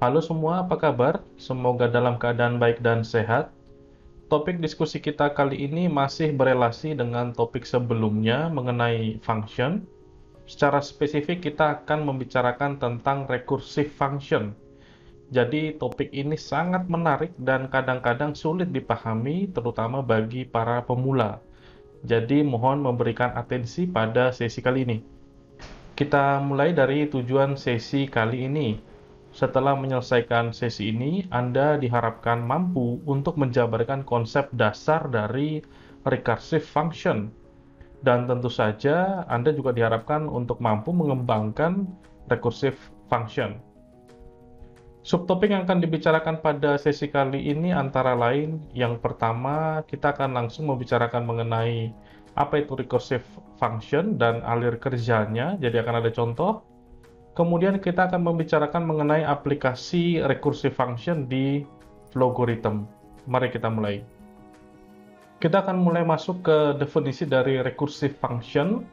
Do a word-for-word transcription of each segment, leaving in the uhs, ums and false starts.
Halo semua, apa kabar? Semoga dalam keadaan baik dan sehat. Topik diskusi kita kali ini masih berelasi dengan topik sebelumnya mengenai function. Secara spesifik kita akan membicarakan tentang recursive function. Jadi topik ini sangat menarik dan kadang-kadang sulit dipahami, terutama bagi para pemula. Jadi mohon memberikan atensi pada sesi kali ini. Kita mulai dari tujuan sesi kali ini. Setelah menyelesaikan sesi ini, Anda diharapkan mampu untuk menjabarkan konsep dasar dari recursive function. Dan tentu saja, Anda juga diharapkan untuk mampu mengembangkan recursive function. Subtopik yang akan dibicarakan pada sesi kali ini antara lain, yang pertama, kita akan langsung membicarakan mengenai apa itu recursive function dan alir kerjanya, jadi akan ada contoh. Kemudian kita akan membicarakan mengenai aplikasi recursive function di Flowgorithm. Mari kita mulai. Kita akan mulai masuk ke definisi dari recursive function.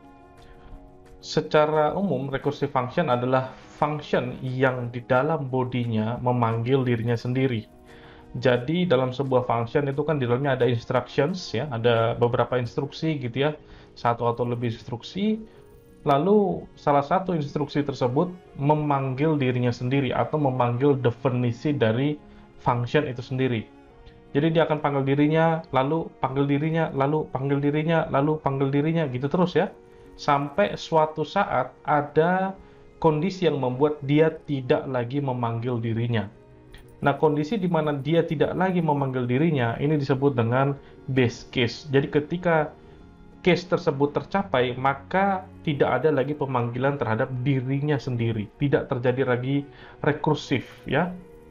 Secara umum, recursive function adalah function yang di dalam bodinya memanggil dirinya sendiri. Jadi dalam sebuah function itu kan di dalamnya ada instructions, ya, ada beberapa instruksi gitu ya, satu atau lebih instruksi. Lalu salah satu instruksi tersebut memanggil dirinya sendiri atau memanggil definisi dari function itu sendiri. Jadi dia akan panggil dirinya, lalu panggil dirinya, lalu panggil dirinya, lalu panggil dirinya, gitu terus ya. Sampai suatu saat ada kondisi yang membuat dia tidak lagi memanggil dirinya. Nah, kondisi di mana dia tidak lagi memanggil dirinya, ini disebut dengan base case. Jadi ketika case tersebut tercapai, maka tidak ada lagi pemanggilan terhadap dirinya sendiri. Tidak terjadi lagi rekursif, ya.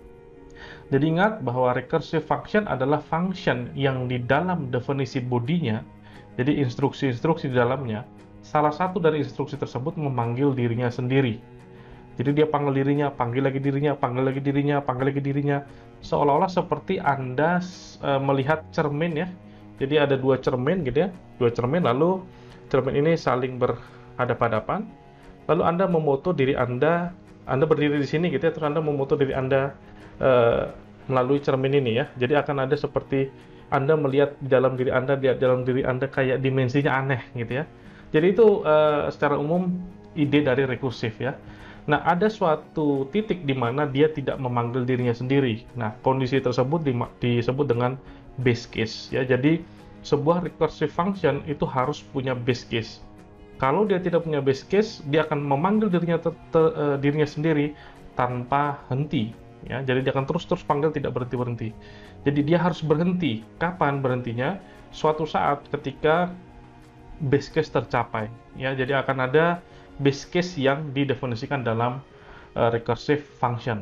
Jadi ingat bahwa recursive function adalah function yang di dalam definisi bodinya, jadi instruksi-instruksi di dalamnya, salah satu dari instruksi tersebut memanggil dirinya sendiri. Jadi dia panggil dirinya, panggil lagi dirinya, panggil lagi dirinya, panggil lagi dirinya, seolah-olah seperti Anda e, melihat cermin, ya. Jadi ada dua cermin gitu ya, dua cermin, lalu cermin ini saling berhadapan-hadapan. Lalu Anda memoto diri Anda, Anda berdiri di sini gitu ya, terus Anda memoto diri Anda uh, melalui cermin ini ya. Jadi akan ada seperti Anda melihat di dalam diri Anda, di dalam diri Anda kayak dimensinya aneh gitu ya. Jadi itu uh, secara umum ide dari rekursif ya. Nah, ada suatu titik di mana dia tidak memanggil dirinya sendiri. Nah, kondisi tersebut di, disebut dengan base case ya. Jadi sebuah recursive function itu harus punya base case. Kalau dia tidak punya base case, dia akan memanggil dirinya ter, ter, uh, dirinya sendiri tanpa henti ya. Jadi dia akan terus-terus panggil, tidak berhenti-berhenti. Jadi dia harus berhenti. Kapan berhentinya? Suatu saat ketika base case tercapai ya. Jadi akan ada base case yang didefinisikan dalam uh, recursive function.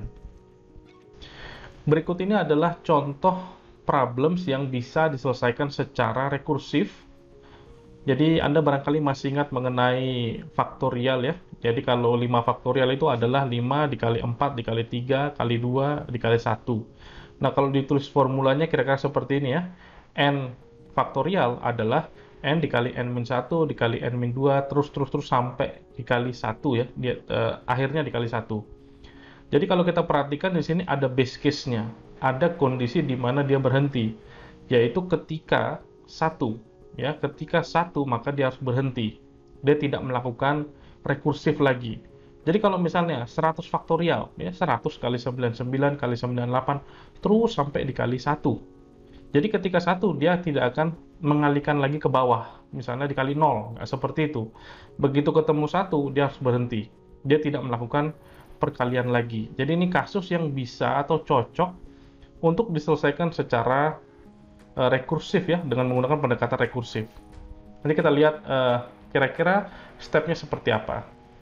Berikut ini adalah contoh problems yang bisa diselesaikan secara rekursif. Jadi Anda barangkali masih ingat mengenai faktorial ya. Jadi kalau lima faktorial itu adalah lima dikali empat dikali tiga kali dua dikali satu. Nah, kalau ditulis formulanya kira-kira seperti ini ya. N faktorial adalah n dikali n min satu dikali n min dua terus terus terus sampai dikali satu ya. Dia eh, akhirnya dikali satu. Jadi kalau kita perhatikan di sini ada base case-nya, ada kondisi di mana dia berhenti, yaitu ketika satu, ya, ketika satu maka dia harus berhenti, dia tidak melakukan rekursif lagi. Jadi kalau misalnya seratus faktorial, ya seratus kali sembilan puluh sembilan kali sembilan puluh delapan terus sampai dikali satu. Jadi ketika satu dia tidak akan mengalihkan lagi ke bawah, misalnya dikali nol, nggak seperti itu. Begitu ketemu satu dia harus berhenti, dia tidak melakukan perkalian lagi. Jadi ini kasus yang bisa atau cocok untuk diselesaikan secara uh, rekursif ya, dengan menggunakan pendekatan rekursif. Nanti kita lihat uh, kira-kira stepnya seperti apa.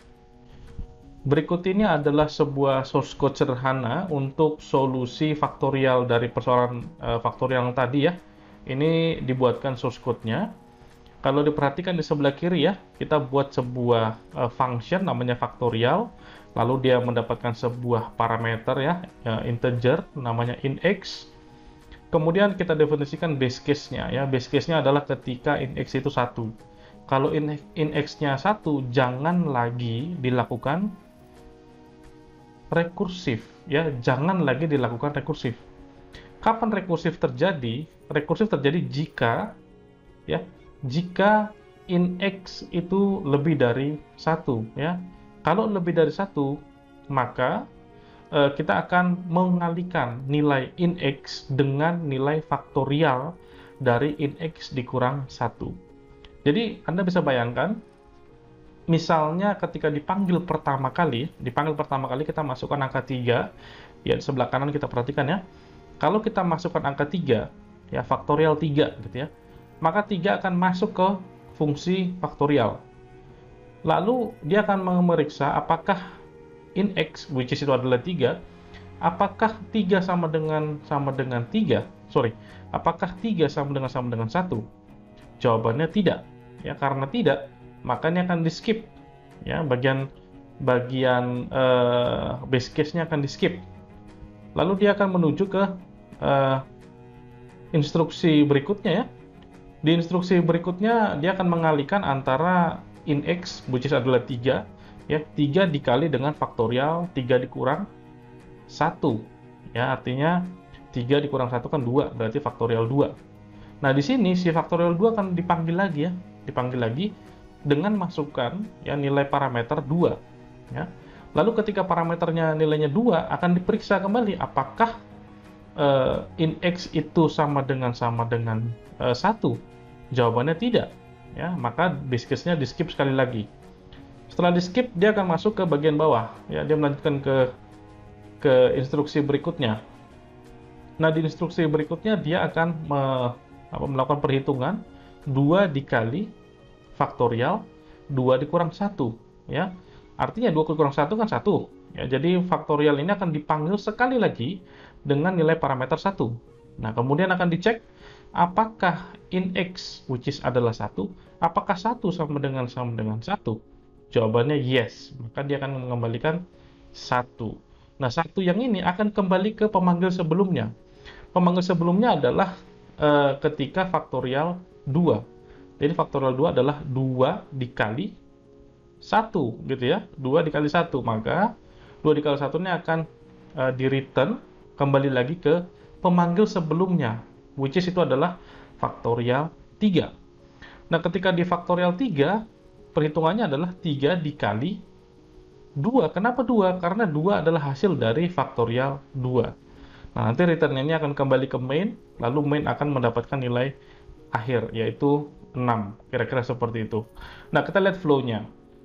Berikut ini adalah sebuah source code sederhana untuk solusi faktorial dari persoalan uh, faktorial yang tadi ya. Ini dibuatkan source code-nya. Kalau diperhatikan di sebelah kiri ya, kita buat sebuah uh, function namanya faktorial. Lalu dia mendapatkan sebuah parameter ya, integer namanya int x. Kemudian kita definisikan base case-nya ya. Base case-nya adalah ketika int x itu satu. Kalau int x-nya satu, jangan lagi dilakukan rekursif, ya, jangan lagi dilakukan rekursif. Kapan rekursif terjadi? Rekursif terjadi jika, ya, jika index itu lebih dari satu, ya. Kalau lebih dari satu, maka eh, kita akan mengalihkan nilai index dengan nilai faktorial dari index dikurang satu. Jadi, Anda bisa bayangkan, misalnya ketika dipanggil pertama kali, dipanggil pertama kali kita masukkan angka tiga, ya, di sebelah kanan kita perhatikan, ya. Kalau kita masukkan angka tiga, ya, faktorial tiga gitu ya, maka tiga akan masuk ke fungsi faktorial. Lalu dia akan memeriksa apakah index, which is itu adalah tiga, apakah tiga sama dengan sama dengan tiga? Sorry, apakah tiga sama dengan sama dengan satu? Jawabannya tidak. Ya, karena tidak, makanya akan di-skip. Ya, bagian bagian uh, base case-nya akan di-skip. Lalu dia akan menuju ke uh, instruksi berikutnya, ya. Di instruksi berikutnya dia akan mengalihkan antara index, which is adalah tiga, ya, tiga dikali dengan faktorial tiga dikurang satu, ya, artinya tiga dikurang satu kan dua, berarti faktorial dua. Nah, di sini si faktorial dua akan dipanggil lagi, ya, dipanggil lagi dengan masukkan, ya, nilai parameter dua, ya. Lalu ketika parameternya nilainya dua, akan diperiksa kembali apakah uh, index itu sama dengan sama dengan uh, satu. Jawabannya tidak, ya, maka base case-nya di skip sekali lagi. Setelah di skip, dia akan masuk ke bagian bawah, ya, dia melanjutkan ke ke instruksi berikutnya. Nah, di instruksi berikutnya dia akan me, apa, melakukan perhitungan dua dikali faktorial dua dikurang satu, ya. Artinya dua dikurang satu kan satu, ya. Jadi faktorial ini akan dipanggil sekali lagi dengan nilai parameter satu. Nah, kemudian akan dicek apakah index, which is adalah satu, apakah satu sama dengan sama dengan satu? Jawabannya yes, maka dia akan mengembalikan satu. Nah, satu yang ini akan kembali ke pemanggil sebelumnya. Pemanggil sebelumnya adalah uh, ketika faktorial dua. Jadi faktorial dua adalah dua dikali satu, gitu ya. dua dikali satu, maka dua dikali satu ini akan uh, di-return kembali lagi ke pemanggil sebelumnya, which is itu adalah faktorial tiga. Nah, ketika di faktorial tiga, perhitungannya adalah tiga dikali dua. Kenapa dua? Karena dua adalah hasil dari faktorial dua. Nah, nanti return ini akan kembali ke main, lalu main akan mendapatkan nilai akhir, yaitu enam. Kira-kira seperti itu. Nah, kita lihat flow-nya.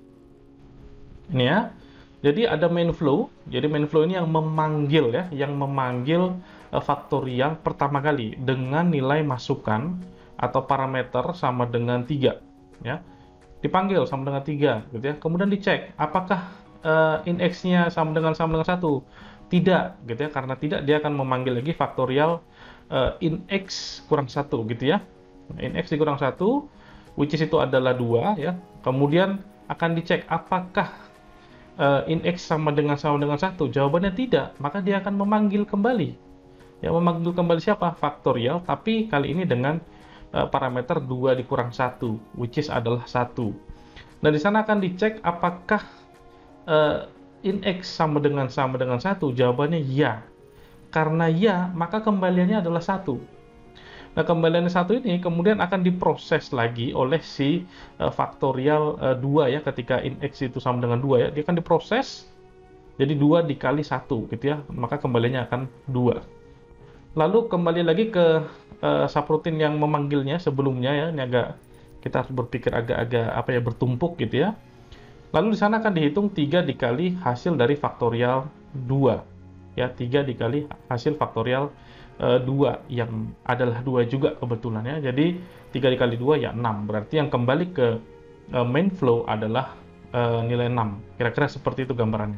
Ini, ya. Jadi ada main flow. Jadi main flow ini yang memanggil, ya, yang memanggil uh, faktorial pertama kali dengan nilai masukan atau parameter sama dengan tiga, ya. Dipanggil sama dengan tiga, gitu ya. Kemudian dicek apakah uh, index-nya sama dengan sama dengan satu. Tidak, gitu ya. Karena tidak, dia akan memanggil lagi faktorial uh, index kurang satu, gitu ya. Index dikurang satu, which is itu adalah dua, ya. Kemudian akan dicek apakah Uh, index sama dengan sama dengan satu. Jawabannya tidak, maka dia akan memanggil kembali. Ya, memanggil kembali siapa? Faktorial, tapi kali ini dengan uh, parameter dua dikurang satu, which is adalah satu. Nah, di sana akan dicek apakah uh, index sama dengan sama dengan satu. Jawabannya ya. Karena ya, maka kembaliannya adalah satu. Nah, kembalian satu ini kemudian akan diproses lagi oleh si uh, faktorial uh, dua, ya, ketika index itu sama dengan dua, ya, dia akan diproses jadi dua dikali satu, gitu ya, maka kembaliannya akan dua. Lalu kembali lagi ke uh, subroutine yang memanggilnya sebelumnya, ya, ini agak kita harus berpikir agak-agak apa ya, bertumpuk, gitu ya. Lalu di sana akan dihitung tiga dikali hasil dari faktorial dua, ya, tiga dikali hasil faktorial dua, yang adalah dua juga kebetulan, ya. Jadi tiga dikali dua ya enam. Berarti yang kembali ke uh, main flow adalah uh, nilai enam. Kira-kira seperti itu gambarannya.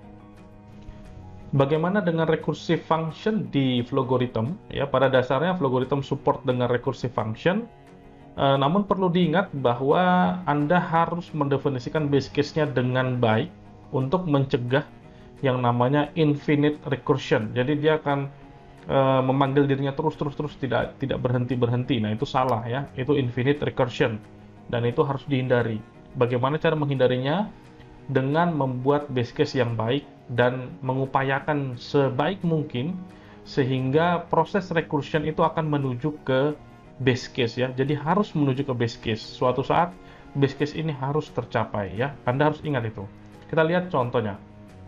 Bagaimana dengan recursive function di Flogorithm? Ya, pada dasarnya Flogorithm support dengan recursive function. Uh, namun perlu diingat bahwa Anda harus mendefinisikan base case-nya dengan baik untuk mencegah yang namanya infinite recursion. Jadi dia akan Uh, memanggil dirinya terus-terus-terus tidak tidak berhenti-berhenti. Nah, itu salah, ya. Itu infinite recursion dan itu harus dihindari. Bagaimana cara menghindarinya? dengan membuat base case yang baik dan mengupayakan sebaik mungkin sehingga proses recursion itu akan menuju ke base case ya. Jadi harus menuju ke base case. Suatu saat base case ini harus tercapai ya. Anda harus ingat itu. Kita lihat contohnya.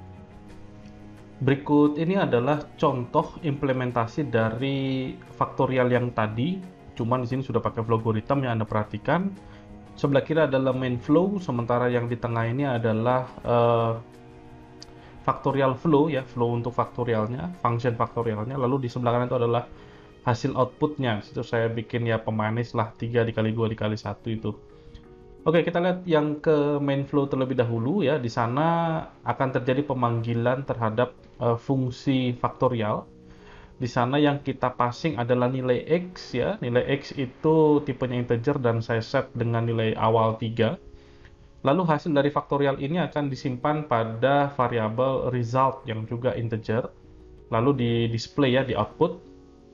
Berikut ini adalah contoh implementasi dari faktorial yang tadi, cuman di sini sudah pakai logarithm yang Anda perhatikan. Sebelah kiri adalah main flow, sementara yang di tengah ini adalah uh, faktorial flow ya, flow untuk faktorialnya, function faktorialnya. Lalu di sebelah kanan itu adalah hasil outputnya. Situ saya bikin ya pemanis lah, tiga dikali dua dikali satu itu. Oke, kita lihat yang ke main flow terlebih dahulu ya. Di sana akan terjadi pemanggilan terhadap uh, fungsi faktorial. Di sana yang kita passing adalah nilai X ya. Nilai X itu tipenya integer dan saya set dengan nilai awal tiga. Lalu hasil dari faktorial ini akan disimpan pada variabel result yang juga integer. Lalu di display ya, di output.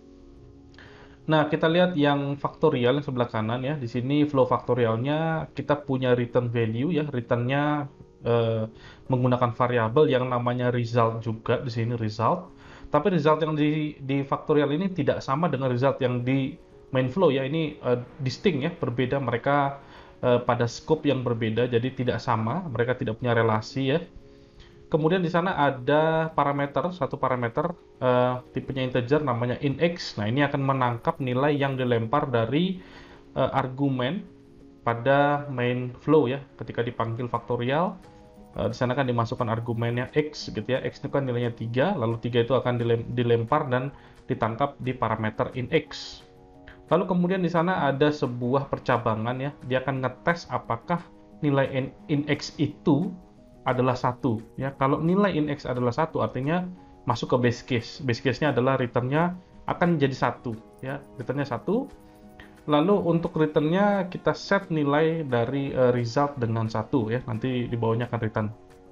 Nah, kita lihat yang faktorial yang sebelah kanan ya. Di sini flow faktorialnya kita punya return value ya. Returnnya eh, menggunakan variabel yang namanya result juga di sini result. Tapi result yang di di faktorial ini tidak sama dengan result yang di main flow ya. Ini eh, distinct ya, berbeda. Mereka eh, pada scope yang berbeda, jadi tidak sama. Mereka tidak punya relasi ya. Kemudian di sana ada parameter, satu parameter uh, tipenya integer namanya inX. Nah, ini akan menangkap nilai yang dilempar dari uh, argumen pada main flow ya. Ketika dipanggil faktorial, uh, di sana kan dimasukkan argumennya X gitu ya. X itu kan nilainya tiga, lalu tiga itu akan dilempar dan ditangkap di parameter inX. Lalu kemudian di sana ada sebuah percabangan ya. Dia akan ngetes apakah nilai inX itu adalah satu ya. Kalau nilai inX adalah satu artinya masuk ke base case. Base case-nya adalah returnnya akan jadi satu ya. Returnnya satu. Lalu untuk returnnya kita set nilai dari uh, result dengan satu ya. Nanti di bawahnya akan return.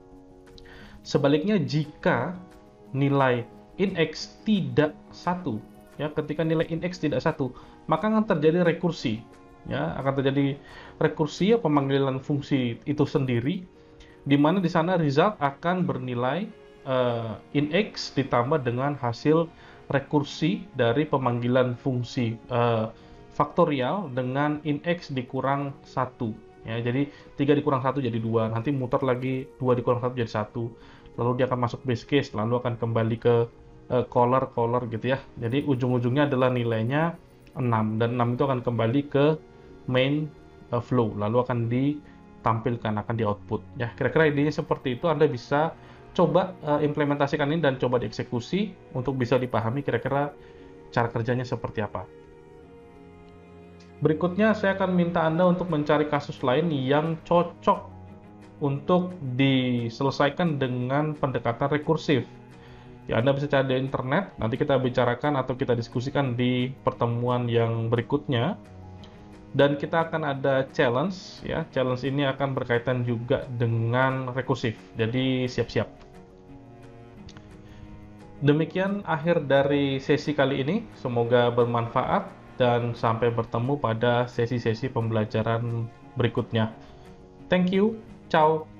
Sebaliknya jika nilai inX tidak satu ya, ketika nilai inX tidak satu, maka akan terjadi rekursi ya, akan terjadi rekursi ya, pemanggilan fungsi itu sendiri, di mana di sana result akan bernilai uh, inX ditambah dengan hasil rekursi dari pemanggilan fungsi uh, faktorial dengan inX dikurang satu ya. Jadi tiga dikurang satu jadi dua, nanti muter lagi dua dikurang satu jadi satu, lalu dia akan masuk base case, lalu akan kembali ke uh, caller caller gitu ya. Jadi ujung-ujungnya adalah nilainya enam, dan enam itu akan kembali ke main uh, flow, lalu akan di tampilkan, akan di output ya. Kira-kira idenya seperti itu. Anda bisa coba uh, implementasikan ini dan coba dieksekusi untuk bisa dipahami kira-kira cara kerjanya seperti apa. Berikutnya saya akan minta Anda untuk mencari kasus lain yang cocok untuk diselesaikan dengan pendekatan rekursif ya. Anda bisa cari di internet, nanti kita bicarakan atau kita diskusikan di pertemuan yang berikutnya. Dan kita akan ada challenge ya. Challenge ini akan berkaitan juga dengan rekursif. Jadi siap-siap. Demikian akhir dari sesi kali ini. Semoga bermanfaat dan sampai bertemu pada sesi-sesi pembelajaran berikutnya. Thank you. Ciao.